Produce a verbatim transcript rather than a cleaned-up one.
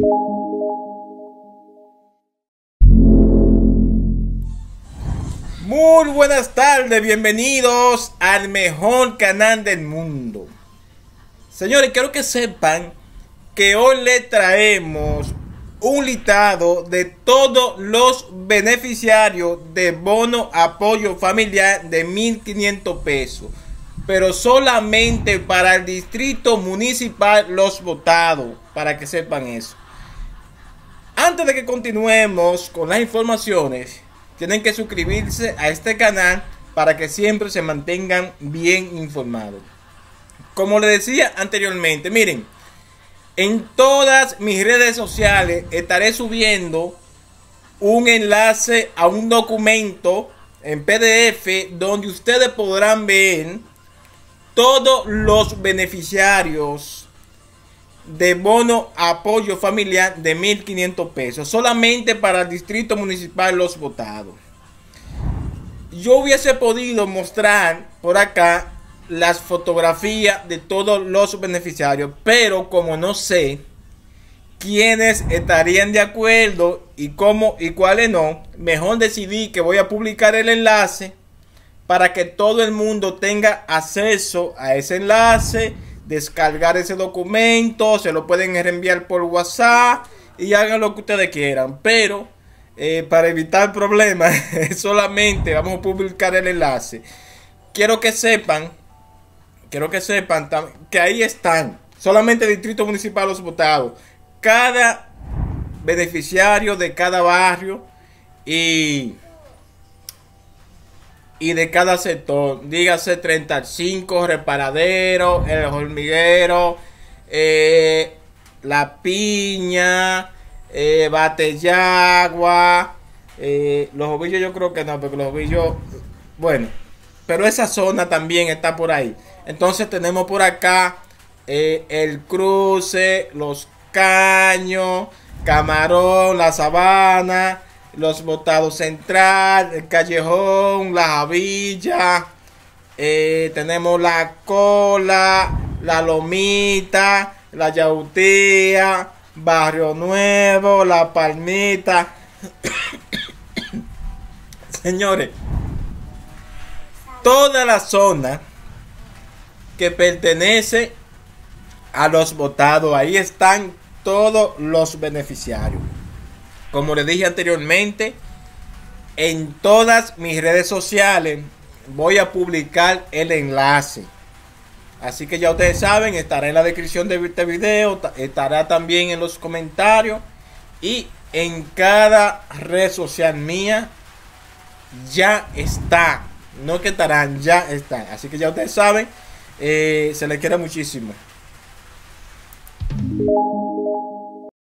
Muy buenas tardes, bienvenidos al mejor canal del mundo. Señores, quiero que sepan que hoy les traemos un listado de todos los beneficiarios de bono apoyo familiar de mil quinientos pesos, pero solamente para el distrito municipal Los Botados, para que sepan eso. Antes de que continuemos con las informaciones, tienen que suscribirse a este canal para que siempre se mantengan bien informados. Como les decía anteriormente, miren, en todas mis redes sociales estaré subiendo un enlace a un documento en P D F donde ustedes podrán ver todos los beneficiarios de bono apoyo familiar de mil quinientos pesos, solamente para el distrito municipal Los Botados. Yo hubiese podido mostrar por acá las fotografías de todos los beneficiarios, pero como no sé quiénes estarían de acuerdo y cómo y cuáles no, mejor decidí que voy a publicar el enlace para que todo el mundo tenga acceso a ese enlace, descargar ese documento, se lo pueden reenviar por WhatsApp y hagan lo que ustedes quieran. Pero eh, para evitar problemas, solamente vamos a publicar el enlace. Quiero que sepan, quiero que sepan que ahí están, solamente el Distrito Municipal Los Botados, cada beneficiario de cada barrio y... y de cada sector, dígase treinta y cinco, Reparadero, El Hormiguero, eh, La Piña, eh, Bateyagua, eh, Los Ovillos yo creo que no, porque Los Ovillos, bueno, pero esa zona también está por ahí. Entonces tenemos por acá eh, El Cruce, Los Caños, Camarón, La Sabana, Los Botados Central, El Callejón, La Javilla, eh, tenemos La Cola, La Lomita, La Yautía, Barrio Nuevo, La Palmita. Señores, toda la zona que pertenece a Los Botados, ahí están todos los beneficiarios. Como les dije anteriormente, en todas mis redes sociales voy a publicar el enlace. Así que ya ustedes saben, estará en la descripción de este video, estará también en los comentarios y en cada red social mía ya está. No que estarán, ya están. Así que ya ustedes saben, eh, se les quiere muchísimo.